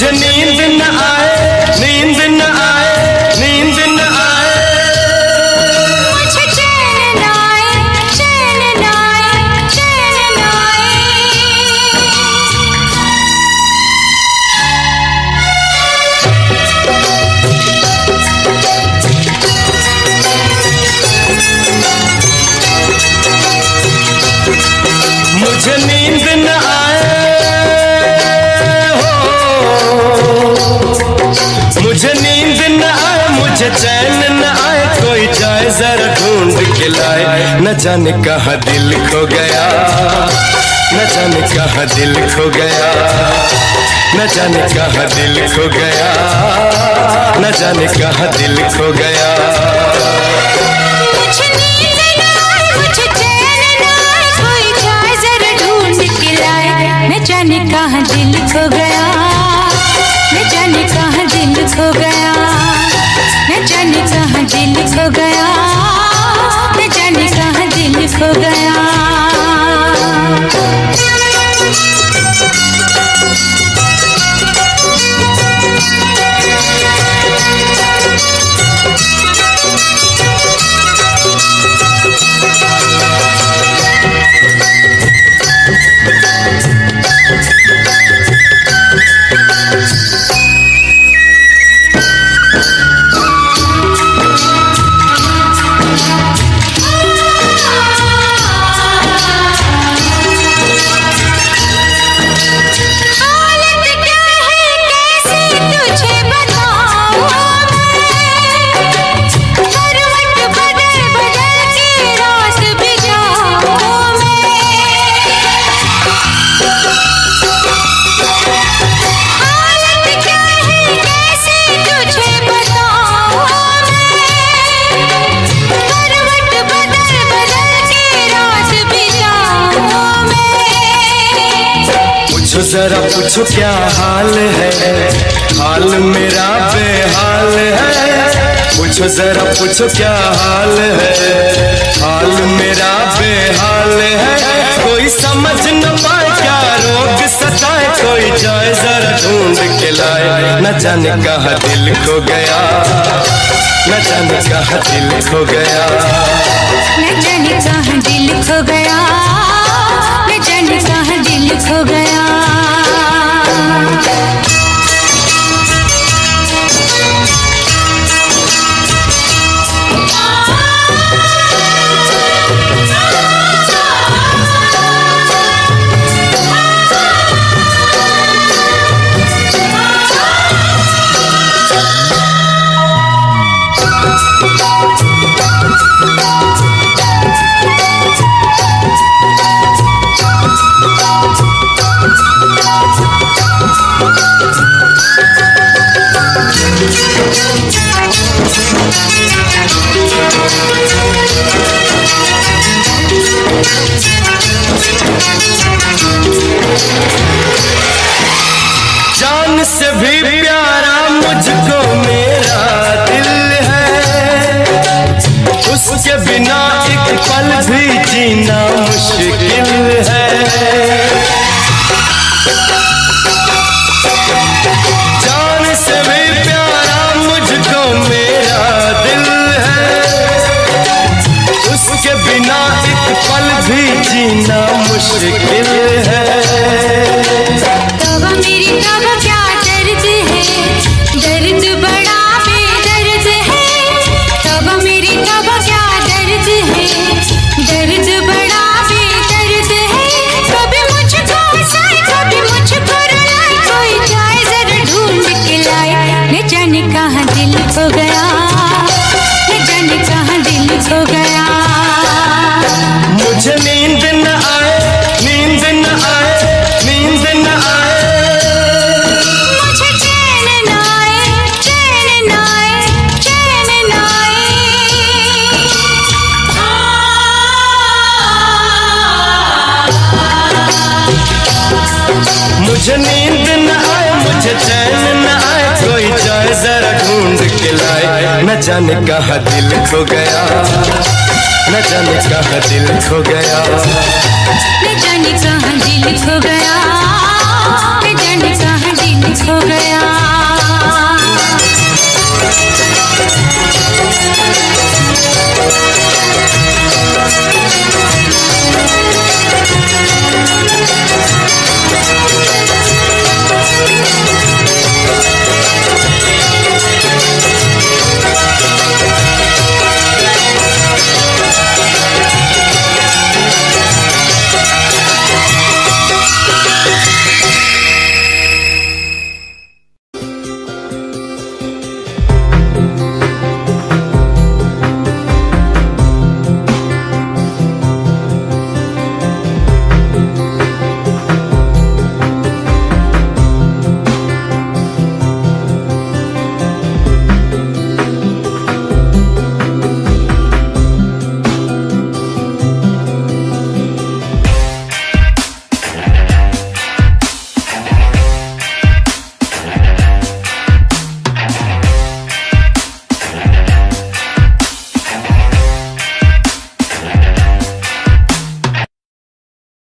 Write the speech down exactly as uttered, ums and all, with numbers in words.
मुझे नींद न आए, नींद न आए, नींद न आए, मुझे चैन न आए, चैन न आए, चैन न आए। मुझे नींद न आए मुझे नींद न आए, मुझे चैन न आए, कोई जाए जरा ढूंढ के लाए। न जाने कहाँ दिल खो गया, न जाने कहाँ दिल खो गया, न जाने कहाँ दिल खो गया, न जाने कहाँ दिल खो गया। मुझे नींद न आए, मुझे चैन न आए, कोई जाए जरा ढूंढ के लाए। न जाने कहाँ दिल खो गया, न जाने कहाँ दिल खो गया, न जाने कहाँ दिल खो गया, न जाने कहाँ दिल खो गया। जरा पूछो क्या हाल है, हाल मेरा बेहाल है। पूछो जरा पूछो क्या हाल है, हाल मेरा बेहाल है। कोई समझ न पाए क्या रोग सताए, कोई जाए जरा ढूंढ के लाए। न जाने कहाँ दिल खो गया, न जाने कहाँ दिल खो गया, न जाने कहाँ दिल खो गया, न जाने कहाँ दिल खो गया। जान से भी प्यारा मुझको मेरा दिल है, उसके बिना एक पल भी जीना मुश्किल है। जान से भी प्यारा मुझको मेरा दिल है, उसके बिना एक पल भी जीना मुश्किल है। तब मेरी तब क्या दर्द है, दर्द बड़ा बेदर्द है। तब मेरी तब क्या दर्द है, दर्द बड़ा बेदर्द है। कभी मुझको हंसाए, कभी मुझको रुलाए, कोई जाए जरा ढूंढ के लाए। न जाने कहाँ दिल खो गया, न जाने कहाँ दिल खो गया। मुझे नींद न आए, नींद न आए, नींद न आए, मुझे चैन न आए, चैन न आए, चैन न आए। मुझे नींद न आए, मुझे चैन न आए, कोई जाए जरा ढूंढ के लाए। न जाने कहाँ दिल खो गया, न जाने कहाँ दिल खो गया, न जाने कहाँ दिल खो गया, न जाने कहाँ दिल खो गया।